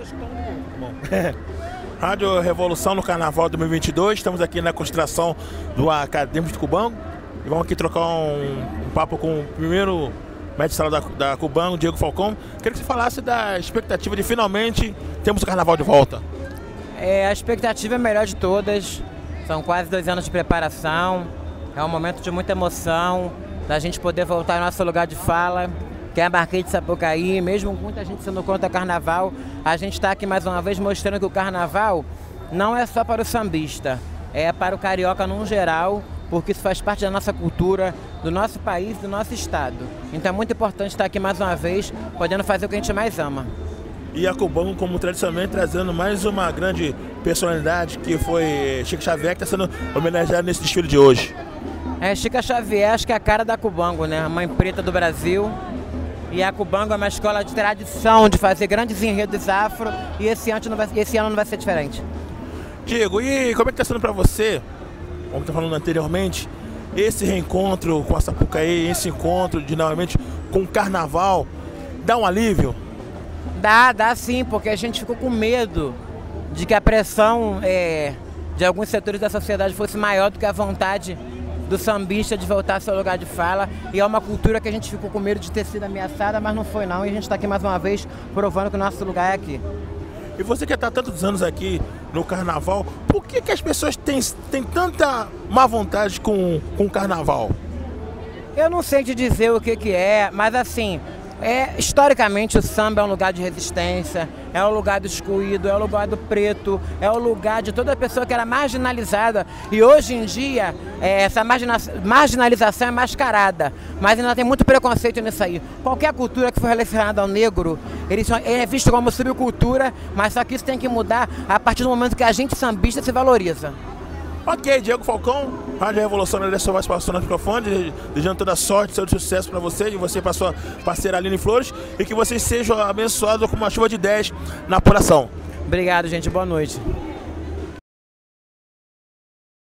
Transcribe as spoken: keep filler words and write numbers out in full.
Bom. Rádio Revolução no Carnaval dois mil e vinte e dois, estamos aqui na concentração do Acadêmico de Cubango e vamos aqui trocar um, um papo com o primeiro mestre de sala da, da Cubango, Diego Falcão. Queria que você falasse da expectativa de finalmente termos o Carnaval de volta. É, a expectativa é a melhor de todas, são quase dois anos de preparação, é um momento de muita emoção, da gente poder voltar ao nosso lugar de fala, que é a Marquês de Sapucaí. Mesmo com muita gente sendo contra o Carnaval, a gente está aqui mais uma vez mostrando que o Carnaval não é só para o sambista, é para o carioca no geral, porque isso faz parte da nossa cultura, do nosso país, do nosso estado. Então é muito importante estar aqui mais uma vez, podendo fazer o que a gente mais ama. E a Cubango, como tradicionalmente, trazendo mais uma grande personalidade, que foi Chica Xavier, que está sendo homenageada nesse desfile de hoje. É, Chica Xavier, acho que é a cara da Cubango, né? A mãe preta do Brasil. E a Cubango é uma escola de tradição, de fazer grandes enredos afro, e esse ano não vai, esse ano não vai ser diferente. Diego, e como é que está sendo para você, como está falando anteriormente, esse reencontro com a Sapucaí, esse encontro de novamente com o Carnaval, dá um alívio? Dá, dá sim, porque a gente ficou com medo de que a pressão é, de alguns setores da sociedade fosse maior do que a vontade do sambista de voltar ao seu lugar de fala, e é uma cultura que a gente ficou com medo de ter sido ameaçada, mas não foi não, e a gente está aqui mais uma vez provando que o nosso lugar é aqui. E você que está tantos anos aqui no Carnaval, por que, que as pessoas têm, têm tanta má vontade com, com o Carnaval? Eu não sei te dizer o que, que é, mas assim, é, historicamente o samba é um lugar de resistência, é um lugar do excluído, é um lugar do preto, é o um lugar de toda pessoa que era marginalizada, e hoje em dia é, essa margina marginalização é mascarada, mas ainda tem muito preconceito nisso aí. Qualquer cultura que for relacionada ao negro, ele, só, ele é visto como subcultura, mas só que isso tem que mudar a partir do momento que a gente sambista se valoriza. Ok, Diego Falcão, Rádio Revolução, agradeço a sua participação no microfone, desejando toda a sorte, todo sucesso para você e você para sua parceira Aline Flores, e que vocês sejam abençoados com uma chuva de dez na apuração. Obrigado, gente. Boa noite.